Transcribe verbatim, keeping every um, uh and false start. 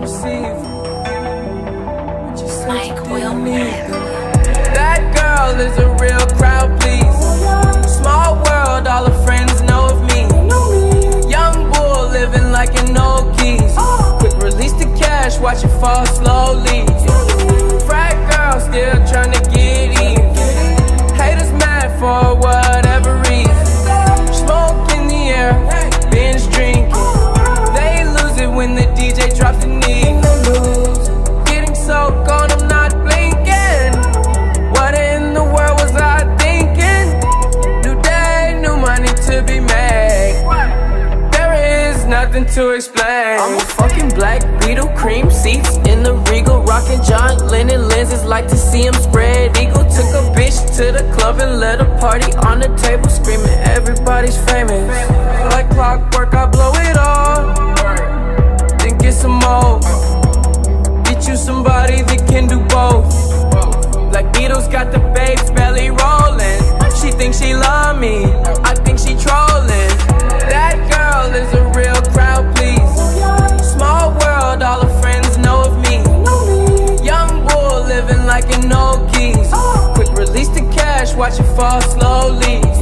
receive. Mike will live. That girl is a real crowd, please. Small world, all her friends know of me. Young bull living like an old geese. Quick release the cash, watch it fall slowly. Frat girl still trying to get in. Haters mad for whatever reason. Smoke in the air, binge drinking. They lose it when the D J drops the knee. Getting so gone, I'm not blinking. What in the world was I thinking? New day, new money to be made. There is nothing to explain. I'm a fucking black Beetle, cream seats in the Regal, rocking John Lennon lenses, like to see him spread eagle. Took a bitch to the club and let a party on the table, screaming everybody's famous. Like clockwork, I blow it all, then get some more. Get you somebody that can do both. Like Beatles got the babes belly rolling. She thinks she love me, I think she trolling. That girl is a real crowd, please. Small world, all her friends know of me. Young bull living like an old geese. Quick release the cash, watch it fall slowly.